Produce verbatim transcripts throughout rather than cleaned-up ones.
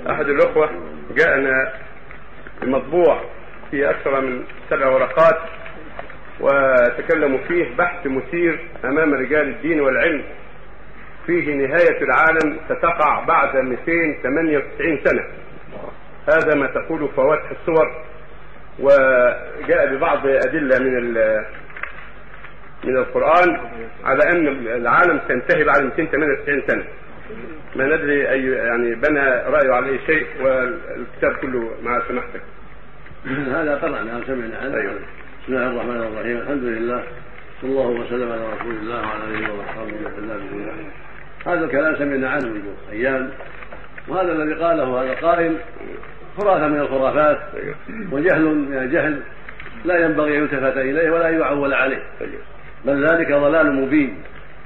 أحد الأخوة جاءنا بمطبوع في أكثر من سبع ورقات، وتكلموا فيه بحث مثير أمام رجال الدين والعلم فيه نهاية العالم ستقع بعد مئتين وثمانية وتسعين سنة. هذا ما تقول فواتح الصور، وجاء ببعض أدلة من من القرآن على أن العالم سينتهي بعد مئتين وثمانية وتسعين سنة. ما ندري أي يعني بنى رأيه على أي شيء، والكتاب كله مع سماحتك. هذا قرأنا وسمعنا عنه. أيوة. بسم الله الرحمن الرحيم، الحمد لله صلى الله وسلم على رسول الله وعلى آله وأصحابه وسلم. هذا الكلام سمعنا عنه منذ أيام، وهذا الذي قاله هذا قائل خرافة من الخرافات وجهل من الجهل لا ينبغي أن يلتفت إليه ولا يعول عليه، بل ذلك ضلال مبين.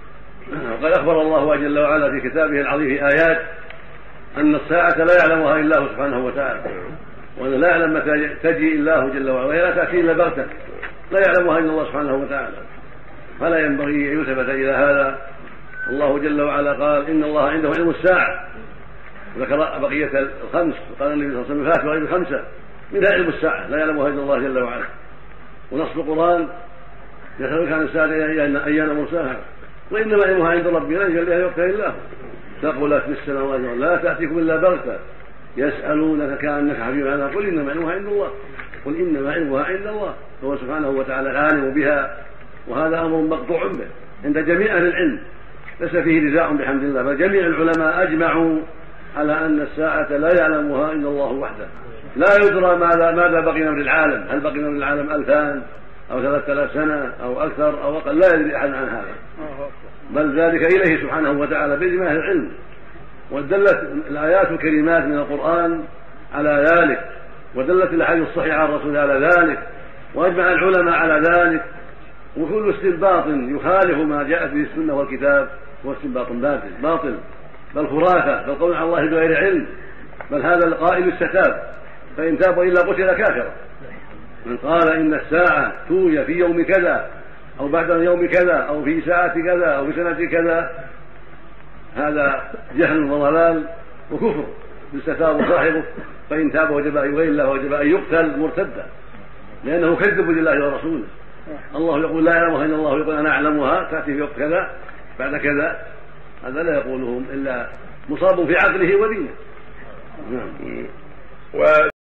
وقد أخبر الله جل وعلا في كتابه العظيم في آيات أن الساعة لا يعلمها إلا الله سبحانه وتعالى، وأن لا يعلم متى تجي الله جل وعلا، وهي لا تأتي إلا بغتة لا يعلمها إلا الله سبحانه وتعالى، فلا ينبغي أن يلتفت إلى هذا. الله جل وعلا قال إن الله عنده علم الساعة، وذكر بقية الخمس، وقال النبي صلى الله عليه وسلم فاتوا علم خمسة منها علم الساعة لا يعلمها إلا الله جل وعلا. ونص القرآن يسألك عن الساعة أيان مرساها وإنما علمها عند ربي لا يجليها وقتها إلا هو ثقلت في السماوات لا تأتيكم إلا بغتة يسألونك كأنك حفي عنها قل إنما علمها عند الله قل إنما علمها عند الله، هو سبحانه وتعالى العالم بها، وهذا أمر مقطوع به عند جميع أهل العلم ليس فيه نزاع بحمد الله، بل جميع العلماء أجمعوا على أن الساعة لا يعلمها إلا الله وحده. لا يدرى ماذا ماذا بقي من العالم، هل بقي من العالم ألفان أو ثلاثة آلاف سنة أو أكثر أو أقل، لا يدري أحد عن هذا، بل ذلك إليه سبحانه وتعالى بإجماع العلم. ودلت الآيات الكريمات من القرآن على ذلك، ودلت الأحاديث الصحيحة عن الرسول على ذلك، وأجمع العلماء على ذلك. وكل استنباط يخالف ما جاءت به السنة والكتاب هو استنباط باطل باطل بل خرافة، بل قول على الله بغير علم، بل هذا القائل استتاب، فإن تاب إلا قتل كافرا. من قال إن الساعة توي في يوم كذا أو بعد يوم كذا أو في ساعة كذا أو في سنة كذا، هذا جهل وضلال وكفر يستتاب صاحبه، فإن تاب وجب أن يغير الله وجب أن يقتل مرتدا، لأنه كذب لله ورسوله. الله يقول لا يعلمها إلا الله، يقول أنا أعلمها تأتي في وقت كذا بعد كذا، هذا لا يقولهم إلا مصاب في عقله ودينه.